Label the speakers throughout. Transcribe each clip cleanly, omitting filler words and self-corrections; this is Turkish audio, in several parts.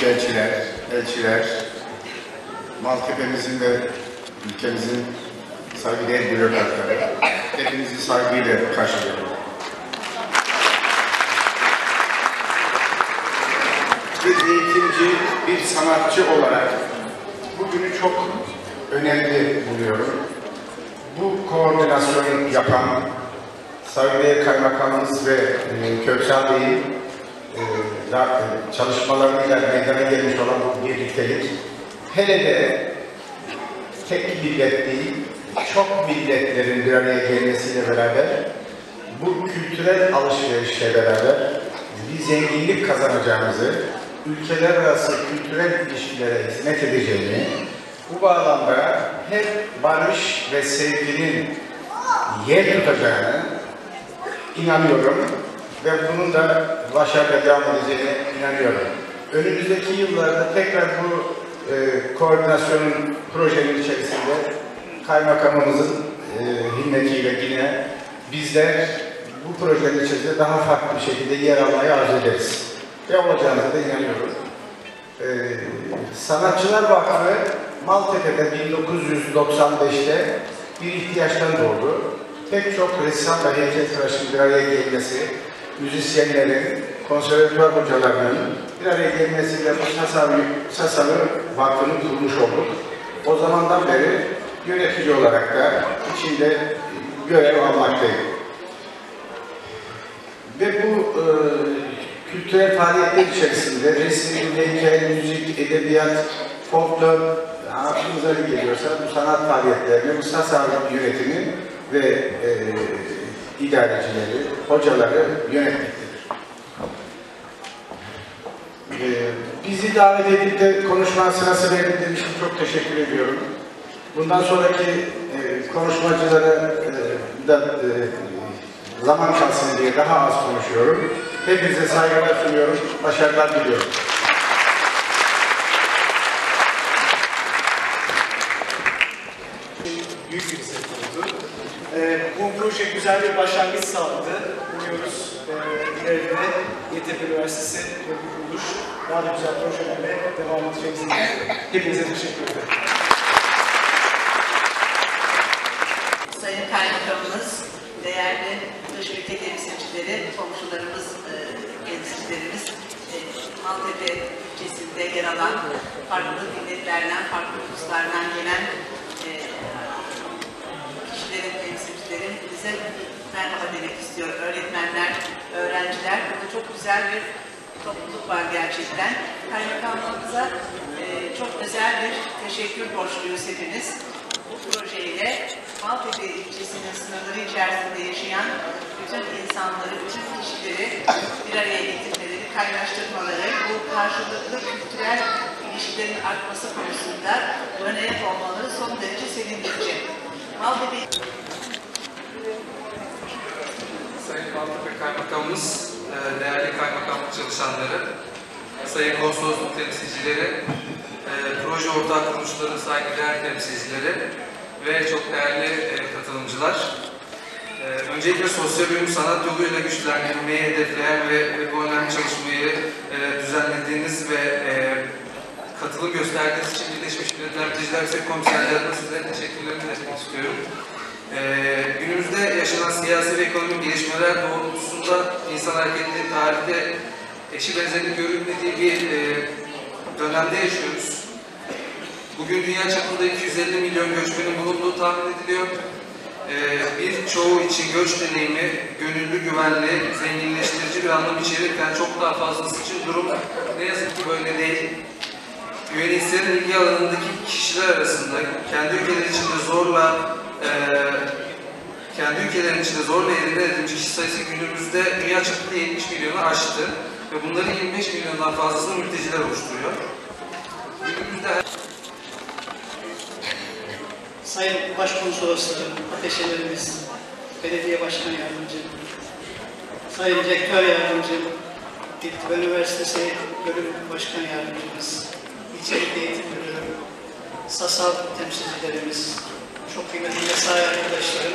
Speaker 1: büyükelçiler, elçiler, Maltepe'mizin ve ülkemizin saygıdeğer bürokratları, hepinizi saygıyla karşılıyorum. Bir eğitimci, bir sanatçı olarak bugünü çok önemli buluyorum. Bu koordinasyonu yapan saygıdeğer Kaymakamımız ve Köksal Bey'in çalışmalarıyla meydana gelmiş olan bu birliktelik, hele de tek millet değil, çok milletlerin bir araya gelmesiyle beraber, bu kültürel alışverişle beraber bir zenginlik kazanacağımızı, ülkeler arası kültürel ilişkilere hizmet edeceğini, bu bağlamda hep barış ve sevginin yer tutacağını inanıyorum ve bunun da başarıya devam edeceğine inanıyorum. Önümüzdeki yıllarda tekrar bu koordinasyonun projenin içerisinde Kaymakamımızın himmetiyle yine bizler bu projenin içerisinde daha farklı bir şekilde yer almayı arzu ederiz. Ve olacağına da inanıyorum. Sanatçılar Vakfı Maltepe'de 1995'te bir ihtiyaçtan doğdu. Pek çok ressam ve heykeltıraşın bir araya gelmesi, müzisyenlerin, konservatuvar hocalarının bir araya gelmesiyle bu Sasalı Vakfı'nı kurmuş olduk. O zamandan beri yönetici olarak da içinde görev almaktayım. Ve bu kültürel faaliyetler içerisinde resim, heykel, müzik, edebiyat, folklor, aklımıza ne geliyorsa bu sanat faaliyetlerini, bu Sasalı yönetimi ve idarecileri, hocaları yönetmektedir. Bizi davet edip de konuşma sırası verildiği için çok teşekkür ediyorum. Bundan sonraki konuşmacılara da zaman kalsın diye daha az konuşuyorum. Hepinize saygılar sunuyorum, başarılar diliyorum.
Speaker 2: Büyük bir hizmet oldu. Bu proje güzel bir başlangıç sağladı. Umuyoruz ileride Yeditepe Üniversitesi ve bu kuruluş daha da güzel projelerle devam edeceğimize hepinize teşekkür ederim.
Speaker 3: Sayın Kaymakamımız, değerli dış ülke temsilcileri, komşularımız, temsilcilerimiz, Maltepe ilçesinde yer alan farklı milletlerden, farklı uluslardan gelen kişilerin, temsilcilerin bize merhaba demek istiyor. Öğretmenler, öğrenciler, burada çok güzel bir topluluk var gerçekten. Kaymakamlığımıza çok özel bir teşekkür borçluyuz hepimiz. Bu projeyle Maltepe ilçesinin sınırları içerisinde yaşayan bütün insanları, bütün kişileri bir araya getirmeleri, kaynaştırmaları, bu karşılıklı kültürel ilişkilerin artması konusunda örnek olmaları son derece sevindirici. Maltepe...
Speaker 4: Sayın Maltepe Kaymakamımız, değerli kaymakamlık çalışanları, sayın konsolosluk temsilcileri, proje ortak kuruluşları, saygıdeğer temsilcileri ve çok değerli katılımcılar. Öncelikle sosyal uyum sanat yoluyla güçlendirmeyi hedefleyen ve bu önemli çalışmayı düzenlediğiniz ve katılım gösterdiğiniz için Birleşmiş Milletler Mülteciler Yüksek Komiserliği'ne size teşekkürlerimi iletmek istiyorum. Günümüzde yaşanan siyasi ve ekonomik gelişmeler doğrultusunda insan hareketleri tarihte eşi benzeri görülmediği bir dönemde yaşıyoruz. Bugün dünya çapında 250 milyon göçmenin bulunduğu tahmin ediliyor. Birçoğu için göç deneyimi gönüllü, güvenli, zenginleştirici bir anlam içerirken çok daha fazlası için durum ne yazık ki böyle değil. UNHCR'in ilgi alanındaki kişiler arasında kendi ülkeleri içinde zorla elde edilmiş kişi sayısı günümüzde dünya çapında 70 milyonu aştı ve bunların 25 milyondan fazlasını mülteciler oluşturuyor. Günümüzde
Speaker 5: Sayın Başkonsoloslarım, ateşelerimiz, Belediye Başkan Yardımcım, Sayın Rektör Yardımcım, Yeditepe Üniversitesi Bölüm Başkan Yardımcımız, İlçelik Eğitim Müdürü, SASAV temsilcilerimiz, çok kıymetli mesai arkadaşlarım,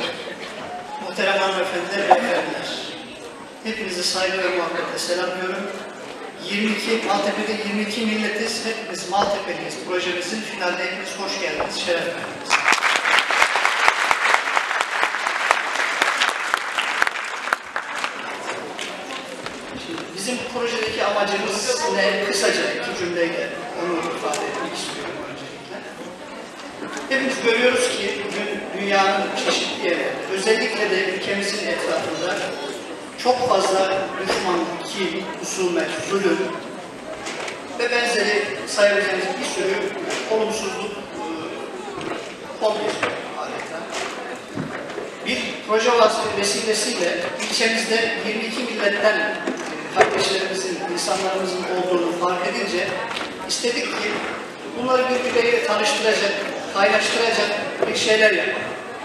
Speaker 5: muhterem hanımefendiler ve efendiler. Hepinizi saygı ve muhabbetle selamlıyorum. Maltepe'de 22 milletiz, hepimiz Maltepe'liyiz. Projemizin finalde hepiniz hoş geldiniz, şeref verdiniz. Şimdi bizim projedeki amacımız ne? Kısaca iki cümleyle onu ifade etmek istiyorum öncelikle. Hepimiz görüyoruz ki bugün dünyanın çeşitli yerlerinde, özellikle de ülkemizin etrafında çok fazla düşmanlık, kin, husumet, zulüm ve benzeri sayabileceğimiz bir sürü olumsuzluk oluyor adeta. Bir proje vesilesiyle ilçemizde 22 milletten kardeşlerimizin, insanlarımızın olduğunu fark edince istedik ki bunları birbirleriyle tanıştıracak, kaynaştıracak bir şeyler yapalım.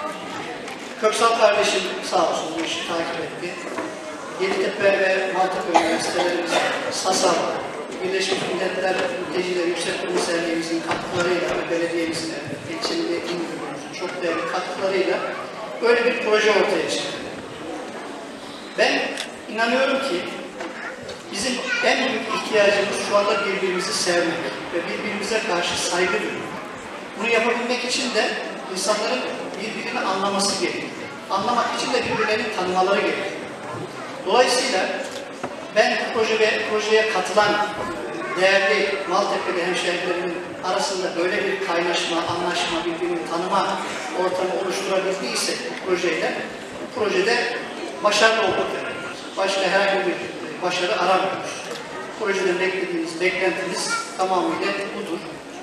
Speaker 5: Köksal kardeşim sağ olsun bu işi takip etti. Yeditepe ve Maltepe Üniversitelerimiz, SASAV, Birleşmiş Milletler Mülteciler Yüksek Komiserliğimizin katkılarıyla ve belediyemizin, ilçe milli eğitim müdürlüğümüzün çok değerli katkılarıyla böyle bir proje ortaya çıktı. Ben inanıyorum ki bizim en büyük ihtiyacımız şu anda birbirimizi sevmek ve birbirimize karşı saygı duymak. Bunu yapabilmek için de insanların birbirini anlaması gerekiyor. Anlamak için de birbirlerini tanımaları gerekiyor. Dolayısıyla ben bu projeye katılan değerli Maltepe'li hemşehrilerimin arasında böyle bir kaynaşma, anlaşma, birbirini tanıma ortamı oluşturabildiysek bu projeyle, bu projede başarılı olduk demektir. Başka herhangi bir başarı aramıyoruz. Projeden beklediğimiz, beklentimiz tamamıyla budur.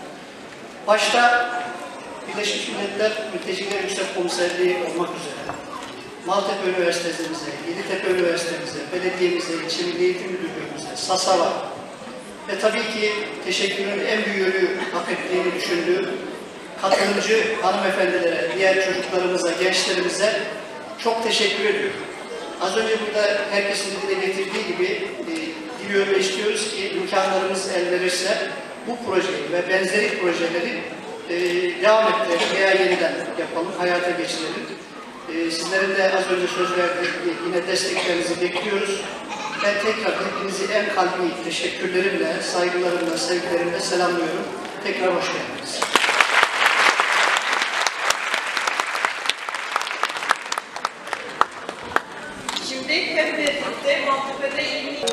Speaker 5: Başta Birleşmiş Milletler Mülteciler Yüksek Komiserliği olmak üzere Maltepe Üniversitemize, Yeditepe Üniversitemize, belediyemize, ilçe milli eğitim müdürlüğümüze, SASAV'a ve tabii ki teşekkürün en büyüğünü hak ettiğini düşündüğüm katılımcı hanımefendilere, diğer çocuklarımıza, gençlerimize çok teşekkür ediyorum. Az önce burada herkesin dile getirdiği gibi diliyor ve istiyoruz ki imkanlarımız el verirse bu projeyi ve benzeri projeleri devam ettirelim veya yeniden yapalım, hayata geçirelim. Sizlerin de az önce söz verdiği yine desteklerinizi bekliyoruz. Ben tekrar hepinizi en kalbi teşekkürlerimle, saygılarımla, sevgilerimle selamlıyorum. Tekrar hoş geldiniz.
Speaker 6: Şimdi hep birlikte Maltepe'de 20...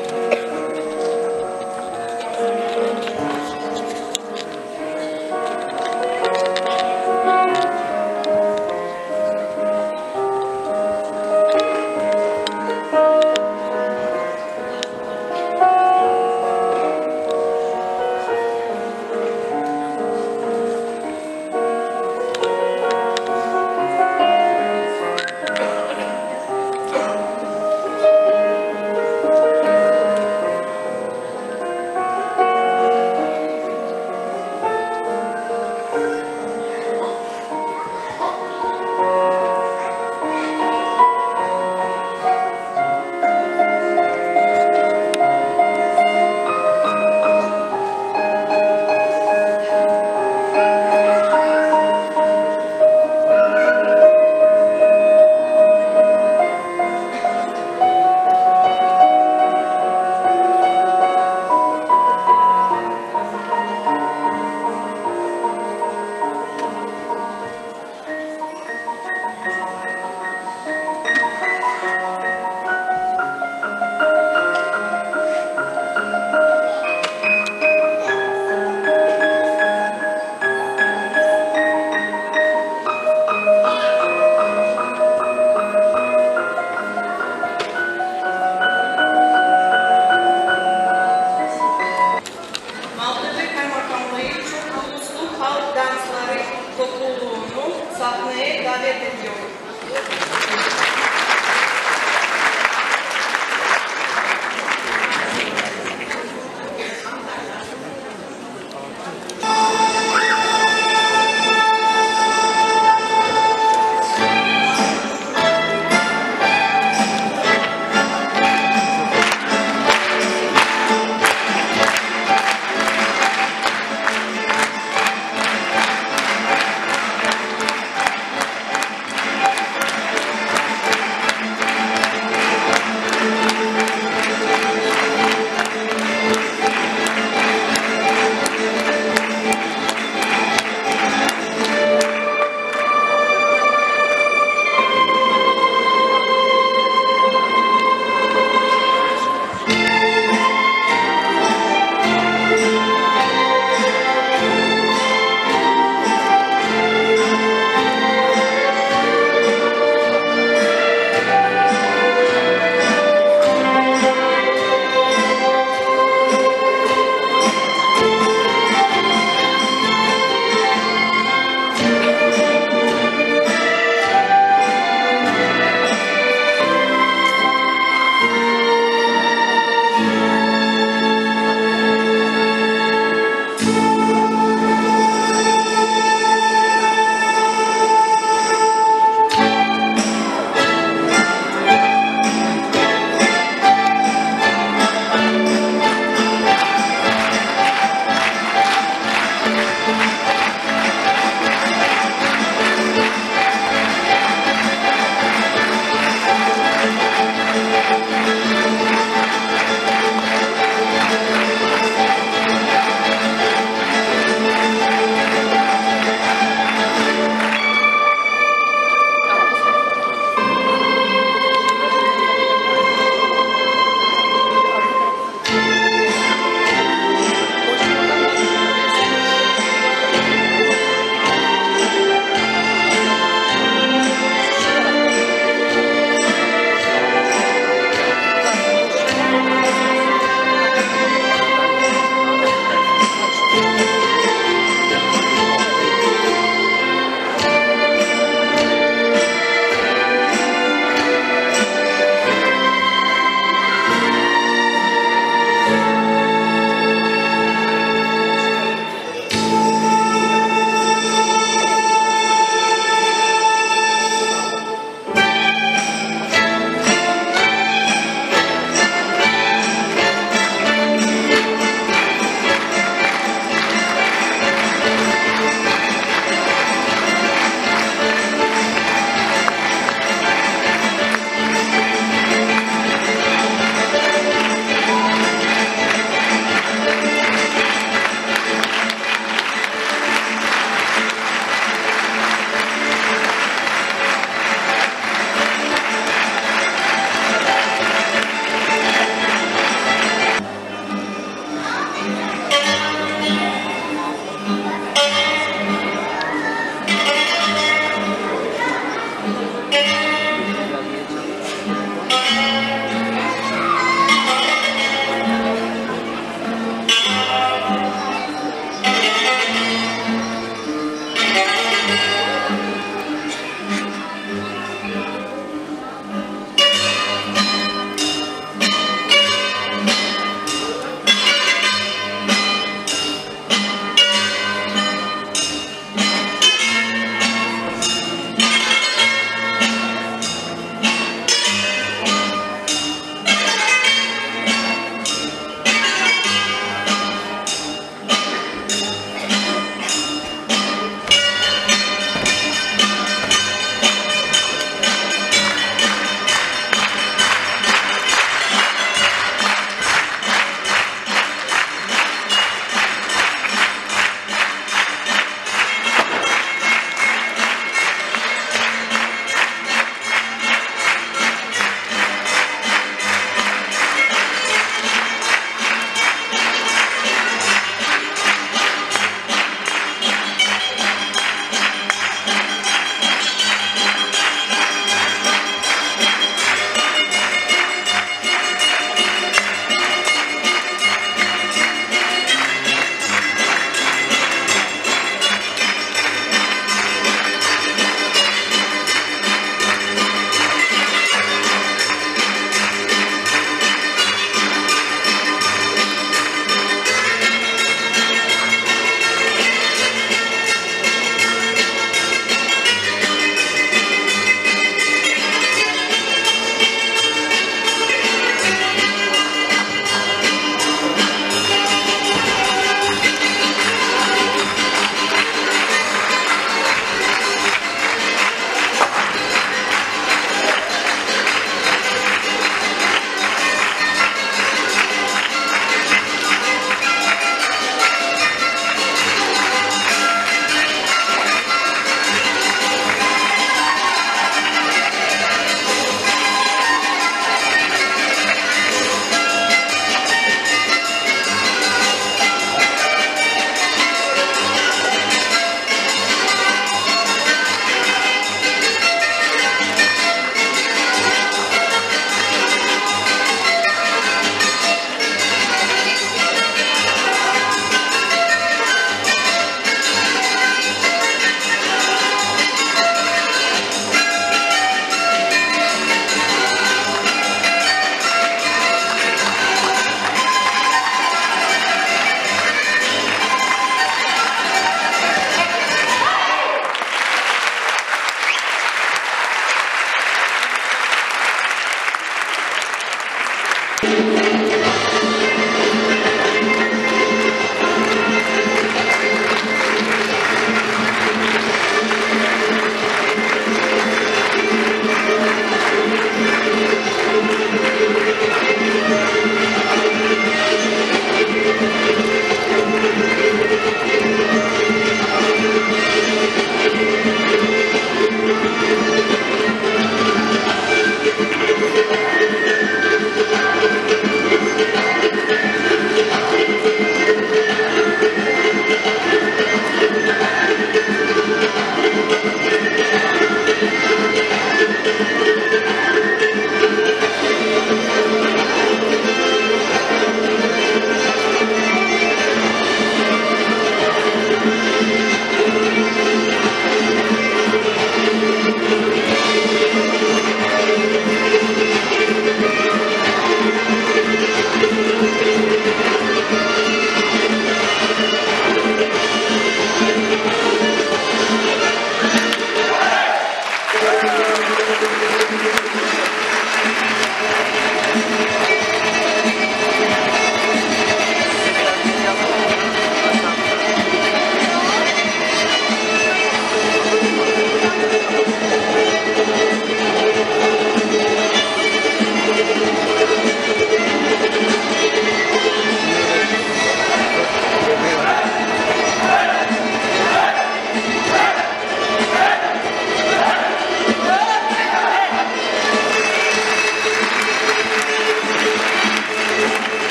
Speaker 6: Halk Dansları Topluluğu'nu sahneye davet ediyorum.